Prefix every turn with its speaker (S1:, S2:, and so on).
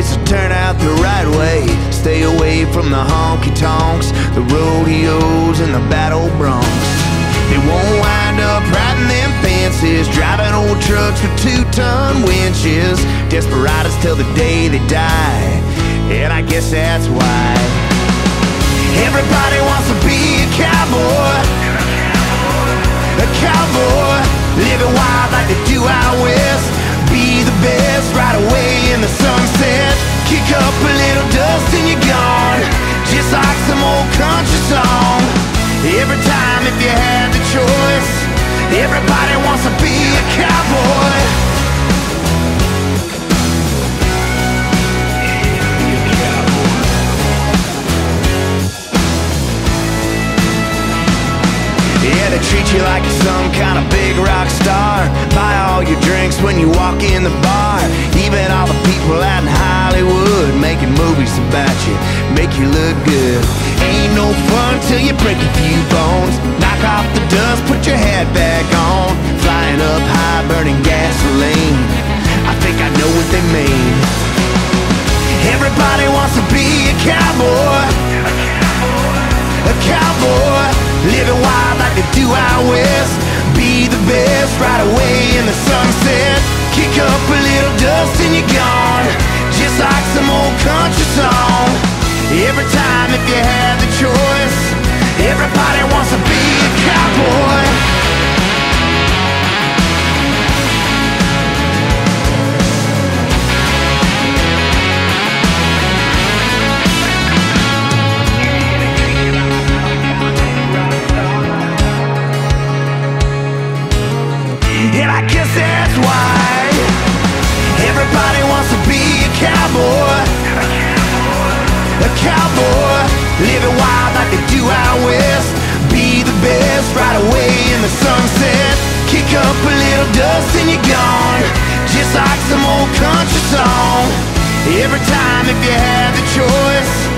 S1: so turn out the right way. Stay away from the honky-tonks, the rodeos, and the battle broncs. They won't wind up riding them fences, driving old trucks with 2-ton winches. Desperados till the day they die, and I guess that's why everybody wants to be a cowboy. A cowboy, living wild like they do out west. Be the best right away in the sunset. Kick up a little dust and you're gone, just like some old country song. Every time if you had the choice, everybody wants to be a cowboy. Yeah, they treat you like you're some kind of big rock star. Buy all your drinks when you walk in the bar. Even all the people out in Hollywood making movies about you, make you look good. Ain't no fun till you break a few bones. Knock off the dust, put your hat back on. Flying up high, burning gasoline, I think I know what they mean. Everybody wants to be a cowboy. A cowboy, living wild like they do out west. Be the best right away in the sunset. Kick up a little dust and you're gone, just like some old country song. Every time if you had the choice, everybody wants to be a cowboy. And I guess that's why everybody wants to be a cowboy. A cowboy, living wild like they do out west. Be the best right away in the sunset. Kick up a little dust and you're gone, just like some old country song. Every time if you had the choice,